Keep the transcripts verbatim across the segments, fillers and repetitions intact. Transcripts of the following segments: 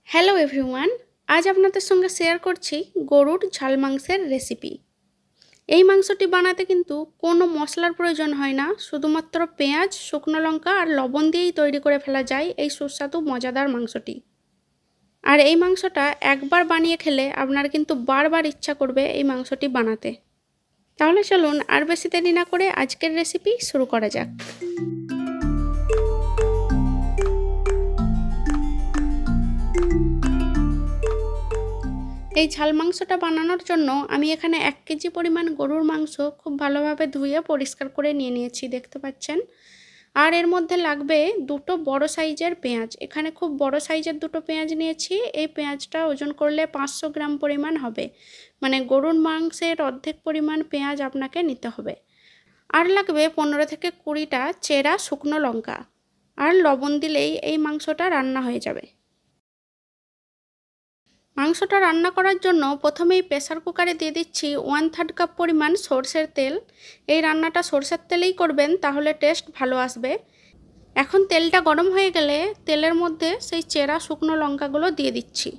Hello everyone, আজ আপনাদের সঙ্গে শেয়ার করছি গরুর ঝাল মাংসের রেসিপি। এই মাংসটি বানাতে কিন্তু কোনো মশলার প্রয়োজন হয় না, শুধুমাত্র পেঁয়াজ, শুকনো লঙ্কা আর লবণ দিয়েই তৈরি করে ফেলা যায় এই সুস্বাদু মজাদার মাংসটি। আর এই মাংসটা একবার বানিয়ে খেলে আপনার কিন্তু বারবার ইচ্ছা করবে এই মাংসটি বানাতে। তাহলে চলুন আর বেশি দেরি না করে আজকের রেসিপি শুরু করা যাক। এই ঝাল মাংসটা বানানোর জন্য আমি এখানে এক কেজি পরিমাণ গরুর মাংস খুব ভালোভাবে ধুয়ে পরিষ্কার করে নিয়ে নিয়েছি, দেখতে পাচ্ছেন। আর এর মধ্যে লাগবে দুটো বড় সাইজের পেঁয়াজ। এখানে খুব বড় সাইজের দুটো পেঁয়াজ নিয়েছি। এই পেঁয়াজটা ওজন করলে পাঁচশো গ্রাম পরিমাণ হবে, মানে গরুর মাংসের অর্ধেক পরিমাণ পেঁয়াজ আপনাকে নিতে হবে। আর লাগবে পনেরো থেকে কুড়িটা চেরা শুকনো লঙ্কা। আর লবণ দিলেই এই মাংসটা রান্না হয়ে যাবে। মাংসটা রান্না করার জন্য প্রথমেই প্রেসার কুকারে দিয়ে দিচ্ছি ওয়ান থার্ড কাপ পরিমাণ সরষের তেল। এই রান্নাটা সরষের তেলেই করবেন, তাহলে টেস্ট ভালো আসবে। এখন তেলটা গরম হয়ে গেলে তেলের মধ্যে সেই চেরা শুকনো লঙ্কাগুলো দিয়ে দিচ্ছি।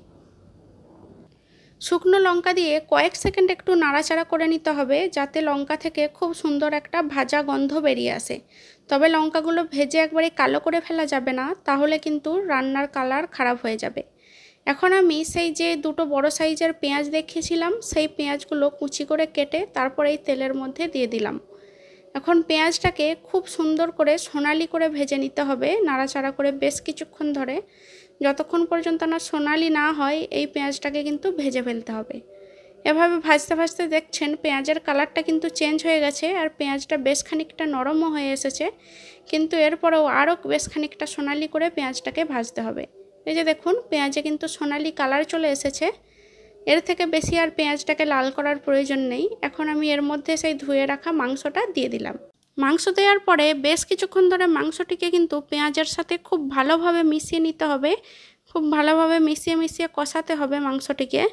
শুকনো লঙ্কা দিয়ে কয়েক সেকেন্ড একটু নাড়াচাড়া করে নিতে হবে, যাতে লঙ্কা থেকে খুব সুন্দর একটা ভাজা গন্ধ বেরিয়ে আসে। তবে লঙ্কাগুলো ভেজে একবারে কালো করে ফেলা যাবে না, তাহলে কিন্তু রান্নার কালার খারাপ হয়ে যাবে। এখন আমি সেই যে দুটো বড় সাইজের পেঁয়াজ দেখিয়েছিলাম, সেই পেঁয়াজগুলো কুচি করে কেটে তারপর এই তেলের মধ্যে দিয়ে দিলাম। এখন পেঁয়াজটাকে খুব সুন্দর করে সোনালি করে ভেজে নিতে হবে, নাড়াচাড়া করে বেশ কিছুক্ষণ ধরে। যতক্ষণ পর্যন্ত না সোনালি না হয় এই পেঁয়াজটাকে কিন্তু ভেজে ফেলতে হবে। এভাবে ভাজতে ভাজতে দেখছেন পেঁয়াজের কালারটা কিন্তু চেঞ্জ হয়ে গেছে, আর পেঁয়াজটা বেশ খানিকটা নরমও হয়ে এসেছে। কিন্তু এরপরেও আরও বেশ খানিকটা সোনালি করে পেঁয়াজটাকে ভাজতে হবে। এই যে দেখুন, পেঁয়াজে কিন্তু সোনালি কালার চলে এসেছে। এর থেকে বেশি আর পেঁয়াজটাকে লাল করার প্রয়োজন নেই। এখন আমি এর মধ্যে সেই ধুয়ে রাখা মাংসটা দিয়ে দিলাম। মাংস দেওয়ার পরে বেশ কিছুক্ষণ ধরে মাংসটিকে কিন্তু পেঁয়াজের সাথে খুব ভালোভাবে মিশিয়ে নিতে হবে। খুব ভালোভাবে মিশিয়ে মিশিয়ে কষাতে হবে মাংসটিকে।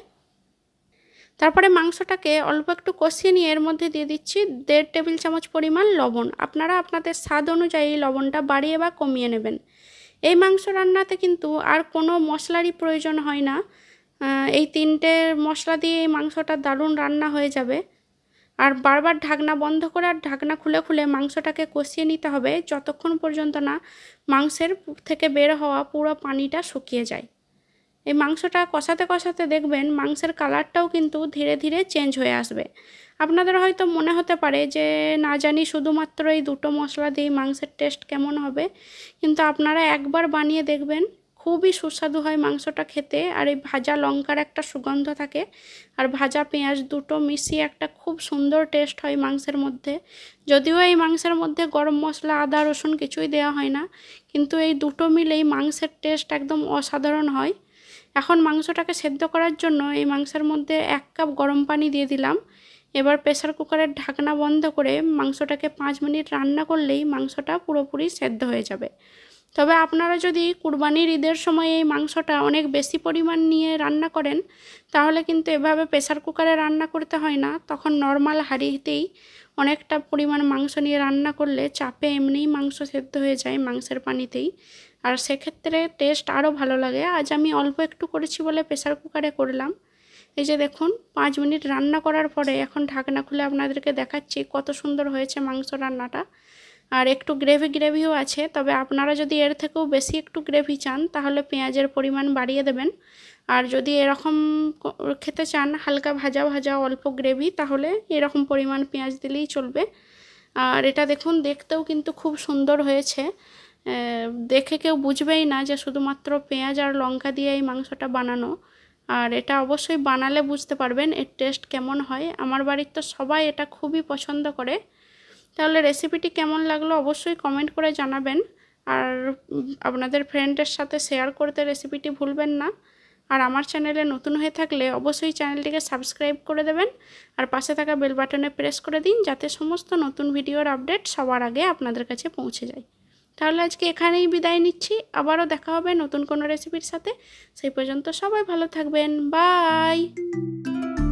তারপরে মাংসটাকে অল্প একটু কষিয়ে নিয়ে এর মধ্যে দিয়ে দিচ্ছি দেড় টেবিল চামচ পরিমাণ লবণ। আপনারা আপনাদের স্বাদ অনুযায়ী লবণটা বাড়িয়ে বা কমিয়ে নেবেন। এই মাংস রান্নাতে কিন্তু আর কোনো মশলারই প্রয়োজন হয় না। এই তিনটে মশলা দিয়ে এই মাংসটা দারুণ রান্না হয়ে যাবে। আর বারবার ঢাকনা বন্ধ করে আর ঢাকনা খুলে খুলে মাংসটাকে কষিয়ে নিতে হবে, যতক্ষণ পর্যন্ত না মাংসের থেকে বের হওয়া পুরো পানিটা শুকিয়ে যায়। এই মাংসটা কষাতে কষাতে দেখবেন মাংসের কালারটাও কিন্তু ধীরে ধীরে চেঞ্জ হয়ে আসবে। আপনাদের হয়তো মনে হতে পারে যে না জানি শুধুমাত্র এই দুটো মশলা দিয়ে মাংসের টেস্ট কেমন হবে, কিন্তু আপনারা একবার বানিয়ে দেখবেন, খুবই সুস্বাদু হয় মাংসটা খেতে। আর এই ভাজা লঙ্কার একটা সুগন্ধ থাকে, আর ভাজা পেঁয়াজ দুটো মিশিয়ে একটা খুব সুন্দর টেস্ট হয় মাংসের মধ্যে। যদিও এই মাংসের মধ্যে গরম মশলা, আদা, রসুন কিছুই দেওয়া হয় না, কিন্তু এই দুটো মিলেই মাংসের টেস্ট একদম অসাধারণ হয়। এখন মাংসটাকে সেদ্ধ করার জন্য এই মাংসের মধ্যে এক কাপ গরম পানি দিয়ে দিলাম। এবার প্রেসার কুকারের ঢাকনা বন্ধ করে মাংসটাকে পাঁচ মিনিট রান্না করলেই মাংসটা পুরোপুরি সেদ্ধ হয়ে যাবে। তবে আপনারা যদি কুরবানির ঈদের সময় এই মাংসটা অনেক বেশি পরিমাণ নিয়ে রান্না করেন, তাহলে কিন্তু এভাবে প্রেসার কুকারে রান্না করতে হয় না। তখন নর্মাল হাঁড়িতেই অনেকটা পরিমাণ মাংস নিয়ে রান্না করলে চাপে এমনিই মাংস সেদ্ধ হয়ে যায় মাংসের পানিতেই, আর সেক্ষেত্রে টেস্ট আরও ভালো লাগে। আজ আমি অল্প একটু করেছি বলে প্রেসার কুকারে করলাম। এই যে দেখুন, পাঁচ মিনিট রান্না করার পরে এখন ঢাকনা খুলে আপনাদেরকে দেখাচ্ছি কত সুন্দর হয়েছে মাংস রান্নাটা। আর একটু গ্রেভি গ্রেভিও আছে, তবে আপনারা যদি এর থেকেও বেশি একটু গ্রেভি চান তাহলে পেঁয়াজের পরিমাণ বাড়িয়ে দেবেন। আর যদি এরকম খেতে চান হালকা ভাজা ভাজা অল্প গ্রেভি, তাহলে এরকম পরিমাণ পেঁয়াজ দিলেই চলবে। আর এটা দেখুন, দেখতেও কিন্তু খুব সুন্দর হয়েছে। দেখে কেউ বুঝবেই না যে শুধুমাত্র পেঁয়াজ আর লঙ্কা দিয়ে এই মাংসটা বানানো। আর এটা অবশ্যই বানালে বুঝতে পারবেন এর টেস্ট কেমন হয়। আমার বাড়ির তো সবাই এটা খুবই পছন্দ করে। তাহলে রেসিপিটি কেমন লাগলো অবশ্যই কমেন্ট করে জানাবেন। আর আপনাদের ফ্রেন্ডের সাথে শেয়ার করতে রেসিপিটি ভুলবেন না। আর আমার চ্যানেলে নতুন হয়ে থাকলে অবশ্যই চ্যানেলটিকে সাবস্ক্রাইব করে দেবেন, আর পাশে থাকা বেল বাটনে প্রেস করে দিন, যাতে সমস্ত নতুন ভিডিওর আপডেট সবার আগে আপনাদের কাছে পৌঁছে যায়। তাহলে আজকে এখানেই বিদায় নিচ্ছি, আবারও দেখা হবে নতুন কোনো রেসিপির সাথে। সেই পর্যন্ত সবাই ভালো থাকবেন, বাই।